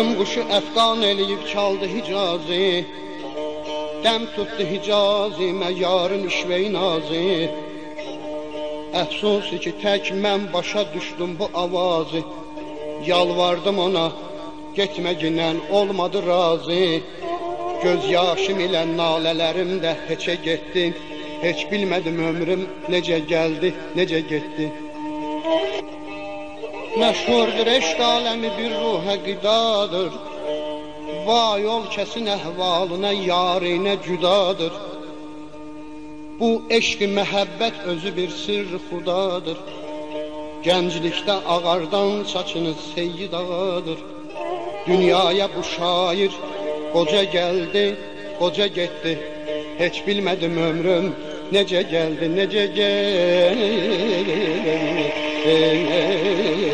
Qırım quşu əfqan eləyib çaldı Hicazi, dəm tutdu Hicazi məyarın işvəyi nazi. Əfsus ki tək mən başa düşdüm bu avazı, yalvardım ona getməginən olmadı razı. Göz yaşım ilə nalələrim də heçə getdi, heç bilmədim ömrüm necə gəldi, necə getdi. Məşhurdur eşq aləmi bir ruhə qidadır, vay ol kəsin əhvalına yarinə cüdadır. Bu eşq-i məhəbbət özü bir sirr xudadır, gənclikdə ağardan saçını seyyid ağadır. Dünyaya bu şair qoca gəldi, qoca getdi, heç bilmədim ömrüm necə gəldi, necə gəldi.